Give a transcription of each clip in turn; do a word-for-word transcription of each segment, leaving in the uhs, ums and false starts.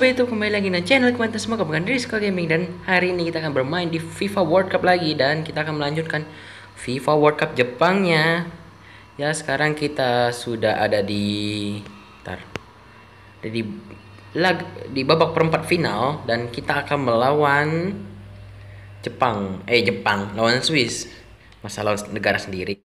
Sobat YouTube, kembali lagi di channel Komentar semua Kebanggaan Rizko Gaming. Dan hari ini kita akan bermain di FIFA World Cup lagi. Dan kita akan melanjutkan FIFA World Cup Jepangnya. Ya, sekarang kita sudah ada di Ntar Ada di lag, di babak perempat final. Dan kita akan melawan Jepang Eh Jepang, lawan Swiss. Masalah negara sendiri.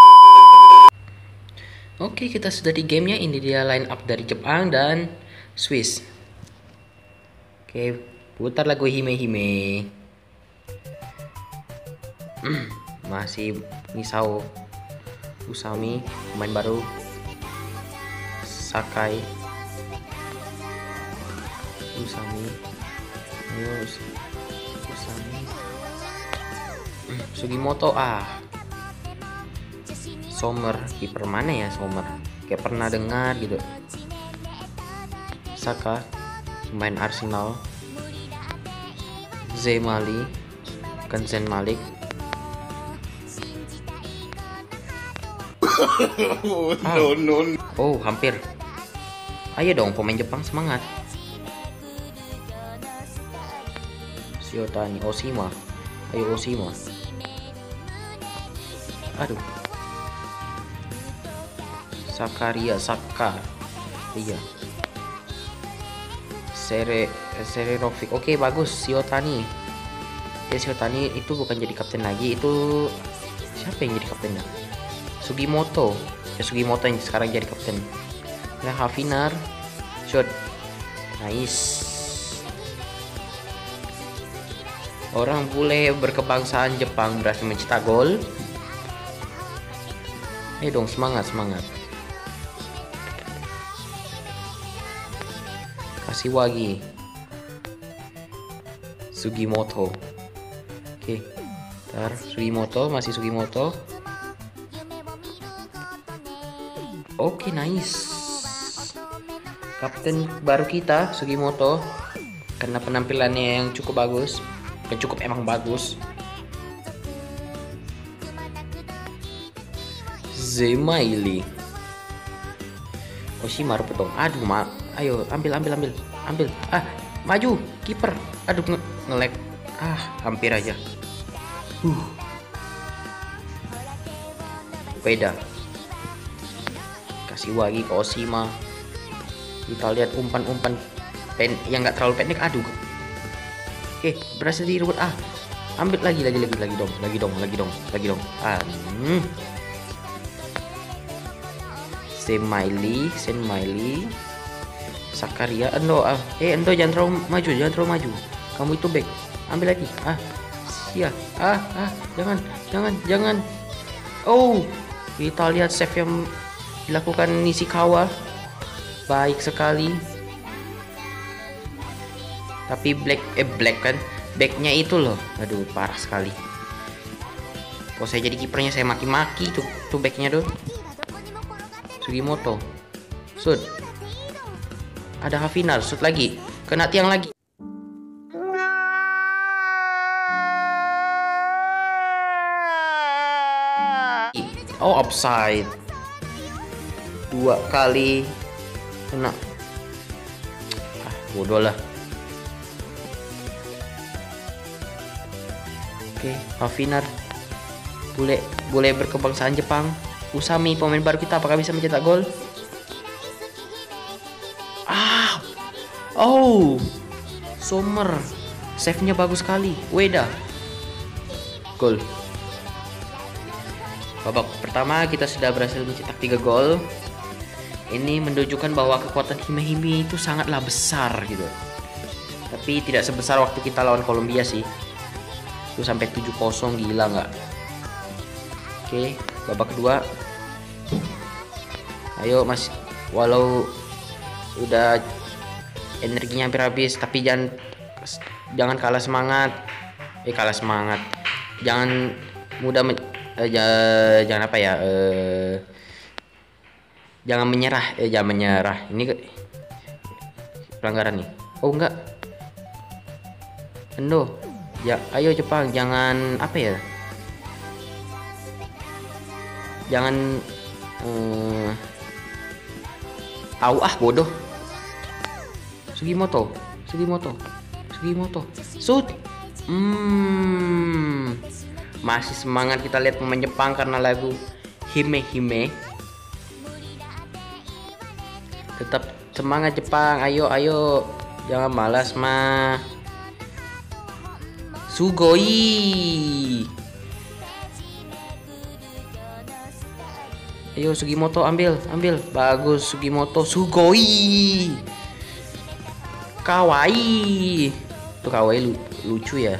Oke, kita sudah di gamenya. Ini dia line up dari Jepang dan Swiss. Oke, putar lagu Hime Hime. Masih Misao Usami, pemain baru. Sakai Usami, ayo Usami. Sugimoto, ah Sommer, kiper mana ya Sommer? Kayak pernah dengar gitu. Saka, pemain Arsenal. Zemali, bukan Zen Malik. Ah. no, no. Oh, hampir. Ayo dong pemain Jepang, semangat. Shiotani, Oshima. Ayo Oshima. Aduh. Sakaria, Saka. Iya. Sere Sererovic. Oke, bagus. Shiotani. Oke, Shiotani itu bukan jadi kapten lagi. Itu siapa yang jadi kaptennya? Sugimoto. Ya, Sugimoto yang sekarang jadi kapten. Nah, Hafinar. Shot. Nice. Orang bule berkebangsaan Jepang berhasil mencetak gol. Eh dong, semangat, semangat. Kashiwagi, Sugimoto. Oke, ntar Sugimoto, masih Sugimoto. Oke, nice. Kapten baru kita Sugimoto, karena penampilannya yang cukup bagus. Bukan cukup, emang bagus. Zemaili, Oshima dong. Aduh, ma ayo ambil ambil ambil ambil. Ah, maju kiper. Aduh, nge ngelek. Ah, hampir aja. Uh. Beda. Kasih lagi ke Oshima. Kita lihat umpan-umpan pen yang nggak terlalu pendek. Aduh. Oke, berhasil direbut. Ah, ambil lagi lagi lagi lagi dong, lagi dong, lagi dong, lagi dong. Ah. Hmm. Semaili, Semaili, Sakaria, Endo, ah, eh Endo jangan terlalu maju, jangan terlalu maju. Kamu itu back, ambil lagi. Ah, sia, ah, ah, jangan, jangan, jangan. Oh, kita lihat save yang dilakukan Nishikawa, baik sekali. Tapi black, eh black kan, backnya itu loh, aduh parah sekali. Kalau saya jadi kipernya saya maki-maki tuh, tuh backnya tuh. Sugimoto, shoot. Ada Hafinar, shoot lagi, kena tiang lagi. Oh, offside. Dua kali kena. Ah, bodoh lah. Oke, Hafinar. Bule, bule berkebangsaan Jepang. Usami, pemain baru kita, apakah bisa mencetak gol? Ah, oh, Sommer, save-nya bagus sekali. Weda, gol. Babak pertama kita sudah berhasil mencetak tiga gol. Ini menunjukkan bahwa kekuatan Hime Hime itu sangatlah besar gitu. Tapi tidak sebesar waktu kita lawan Kolombia sih. Itu sampai tujuh kosong, gila nggak? Oke, babak kedua. Ayo mas, walau udah energinya hampir habis, tapi jangan jangan kalah semangat. Eh kalah semangat. Jangan mudah men, eh, jangan apa ya? Eh, jangan menyerah. Eh jangan menyerah. Ini pelanggaran nih. Oh enggak. Endo. Ya, ayo Jepang, jangan apa ya? Jangan eh, tahu ah bodoh. Sugimoto. Sugimoto. Sugimoto. Shoot. Hmm. Masih semangat kita lihat pemain Jepang karena lagu Hime Hime. Tetap semangat Jepang. Ayo ayo. Jangan malas mah. Sugoi. Ayo Sugimoto ambil, ambil. Bagus Sugimoto. Sugoi. Kawaii. Tuh kawaii lucu ya.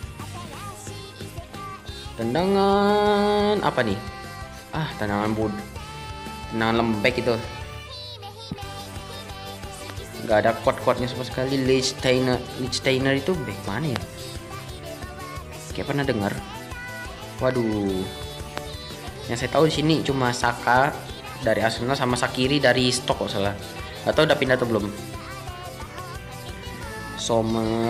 Tendangan apa nih? Ah, tendangan bud. Tendangan lembek itu. Gak ada kuat-kuatnya sama sekali. Lichtsteiner, Lichtsteiner itu back mana ya? Kayak pernah dengar. Waduh. Yang saya tahu di sini cuma Saka dari Arsenal sama Sakiri dari Stoke kok salah. Gak tahu udah pindah atau belum. Sommer.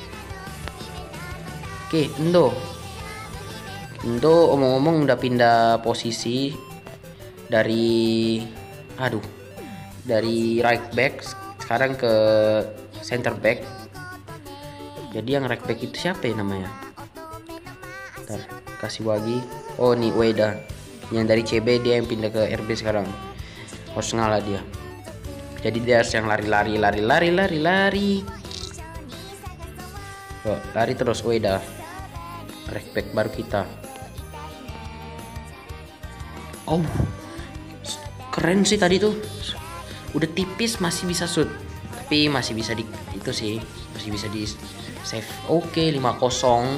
Oke, Endo. Endo omong-omong udah pindah posisi dari aduh, dari right back sekarang ke center back. Jadi yang right back itu siapa ya namanya? Bentar, kasih wagi. Oh, nih Ueda. Yang dari C B dia yang pindah ke R B sekarang. Harus ngalah dia. Jadi dia harus yang lari-lari, lari-lari, lari-lari. Oh, lari terus Ueda. Right back baru kita. Oh, keren sih tadi tuh. Udah tipis masih bisa shoot. Tapi masih bisa di itu sih, masih bisa di save. Oke, lima kosong.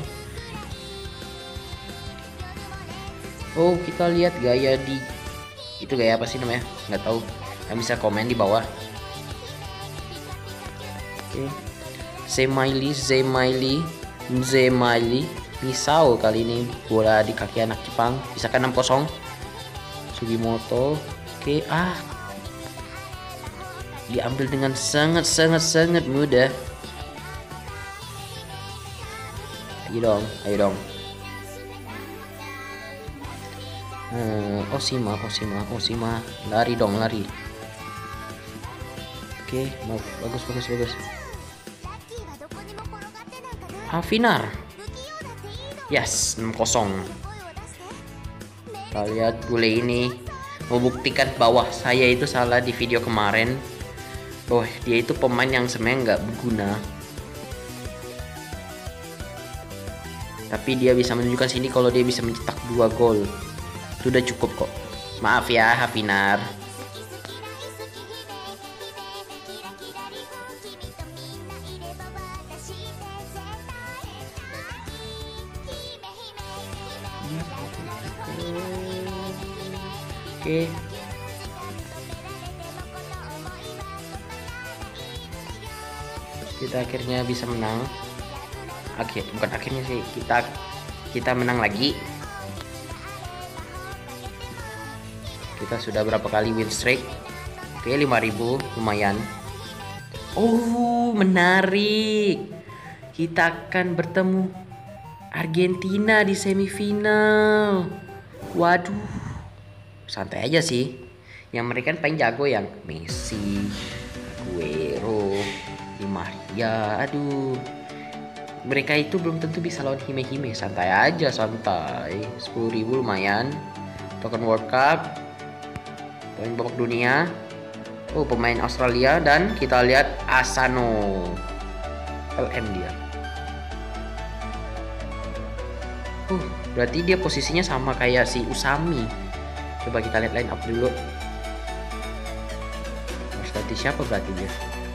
Oh, kita lihat gaya di itu gaya apa sih namanya? Nggak tahu. Kalian bisa komen di bawah. Oke. Zemaili, Zemaili, Zemaili. Misau kali ini bola di kaki anak Jepang. Bisa kan enam kosong. Sugimoto. Oke, ah. Diambil dengan sangat sangat sangat mudah. Ayo dong, ayo dong. Hmm, Oshima, Oshima, Oshima, lari dong, lari. Oke, bagus, bagus, bagus. Hafinar. Yes, enam kosong. Kita lihat bule ini membuktikan bahwa saya itu salah di video kemarin. Oh, dia itu pemain yang sebenarnya nggak berguna. Tapi dia bisa menunjukkan sini kalau dia bisa mencetak dua gol. Itu udah cukup kok. Maaf ya Hafinar. Oke. Kita akhirnya bisa menang. Akhir, bukan akhirnya sih, kita kita menang lagi. Kita sudah berapa kali win streak? Oke, lima ribu, lumayan. Oh, menarik. Kita akan bertemu Argentina di semifinal. Waduh, santai aja sih. Yang mereka paling jago yang Messi, Aguero, Di Maria. Aduh, mereka itu belum tentu bisa lawan Hime-Hime. Santai aja, santai. Sepuluh ribu lumayan. Token World Cup, poin babak dunia. Oh, pemain Australia. Dan kita lihat Asano, L M dia. Uh, berarti dia posisinya sama kayak si Usami. Coba kita lihat line up dulu. Harus ganti siapa berarti dia?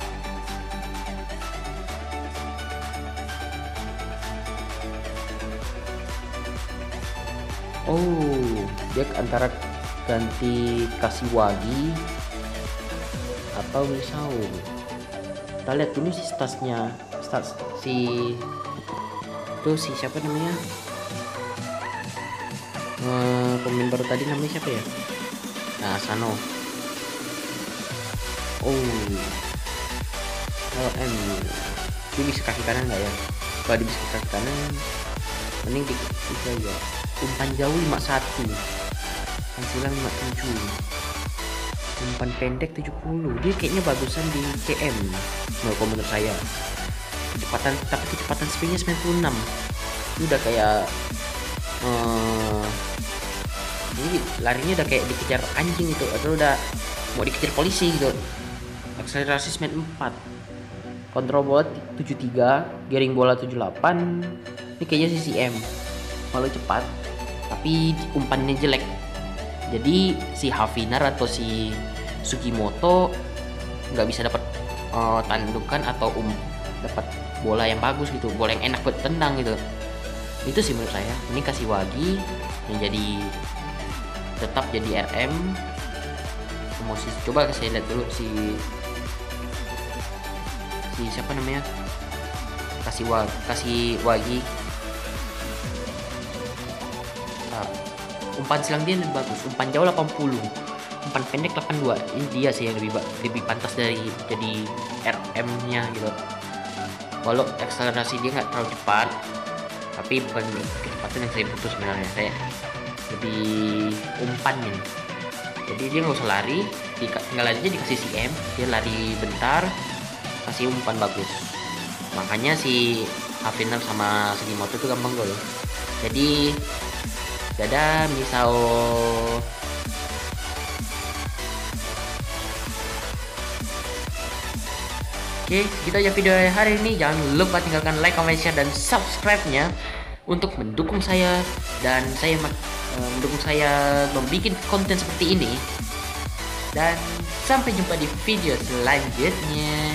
Oh, dia antara ganti Kashiwagi atau Misao. Kita lihat dulu sih statsnya. Stats si itu si siapa namanya? Uh, pemain baru tadi namanya siapa ya? Nah, Asano. Oh, L M. Dia bisa kaki kanan nggak ya? Kalau dia bisa kaki kanan, mending bisa ya. Umpan jauh lima satu, pensilan lima tujuh. Umpan pendek tujuh puluh. Dia kayaknya bagusan di C M. Nah, kalau menurut saya. Kecepatan tapi kecepatan sprintnya sembilan puluh enam. Ini udah kayak uh, ini larinya udah kayak dikejar anjing gitu, atau udah mau dikejar polisi gitu. Akselerasi sembilan puluh empat. Kontrol bola tujuh puluh tiga, giring bola tujuh puluh delapan. Ini kayaknya C C M. Malu cepat, tapi umpannya jelek. Jadi si Hafinar atau si Sugimoto nggak bisa dapat uh, tandukan atau um dapat bola yang bagus gitu, bola yang enak buat tendang gitu. Itu sih menurut saya. Ini kasih Wagi yang jadi tetap jadi R M. Emosi coba saya lihat dulu si si siapa namanya, kasih Wagi kasih Wagi. Nah, umpan silang dia lebih bagus, umpan jauh delapan puluh, umpan pendek delapan puluh dua. Ini dia sih yang lebih lebih pantas dari jadi R M nya gitu. Walau akselerasi dia nggak terlalu cepat, tapi bukan kecepatan yang saya butuh sebenarnya. Saya lebih umpannya. Jadi dia nggak usah lari, tinggal aja dikasih C M, dia lari bentar, kasih umpan bagus. Makanya si Hafinar sama Sugimoto itu gampang gol. Jadi dadah Misao. Oke, gitu aja video hari ini. Jangan lupa tinggalkan like, comment, share, dan subscribe-nya untuk mendukung saya dan saya uh, mendukung saya membuat konten seperti ini. Dan sampai jumpa di video selanjutnya.